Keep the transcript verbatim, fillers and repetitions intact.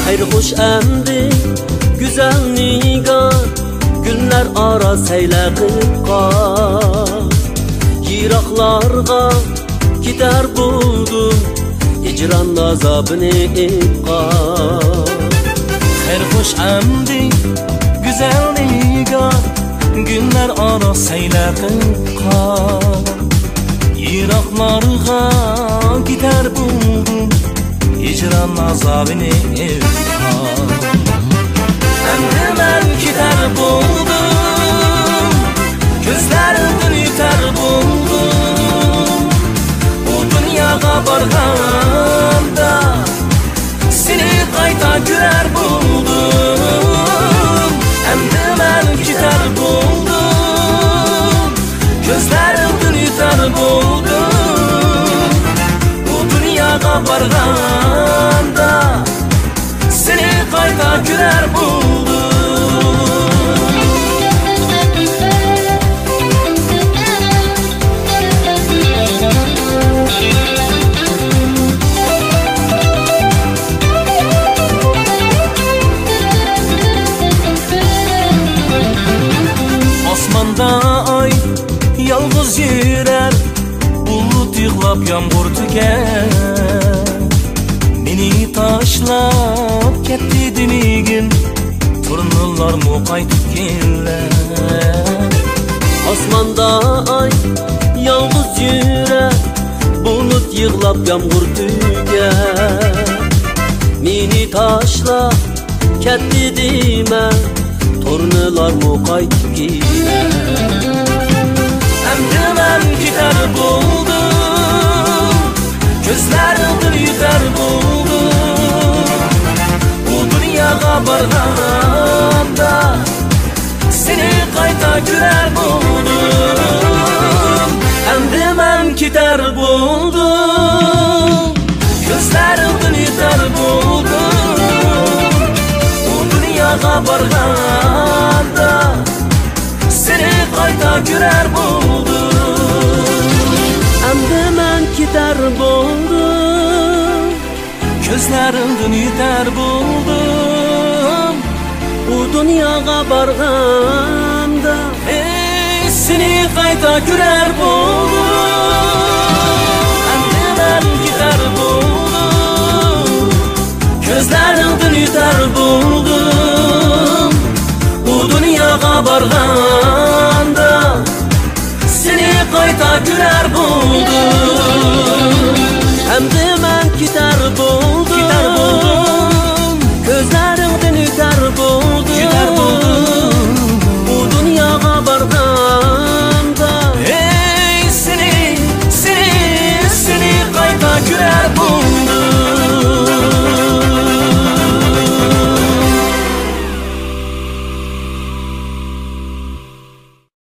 Hayır hoş emdi güzel nigar, günler ara seyle kıpkar. Yiraklarga gider buldum, hicran azabını ipkar. Hayır hoş emdi güzel nigar, günler ara seyle kıpkar. Yiraklarga gider buldum, hicran azabını ipkar. Endi ben gider buldum, gözlerimden yutar buldum. Bu dünyaya barganda seni qayta görer buldum. Endi ben gider buldum, gözlerimden yutar buldum. Bu dünyaya barganda seni qayta görer buldum. Osmanda ay yalnız yürər, bulut yığlab yağmur tüker. Meni taşlap ketdi demigin, turnalar mı qaytib keler. Osmanda ay yalnız yürər, bulut yığlab yağmur tüger. Meni taşlap ketdi deme, tornalar mı qaytib keler. Endi ben gider buldum, gözlerimden yutar buldum. Bu dünyaya barganda seni qayta görer buldum. Endi ben gider buldum, gözlerimden yutar buldum. Bu dünyaya barganda seni qayta görer buldum. Endi men ketar buldum, gözlerimden yutar buldum. bu dunyoga borganda Ey, seni qayta görer buldum. Endi men ketar buldum, gözlerimden yutar buldum. Bu dunyoga borganda seni qayta görer buldum. endi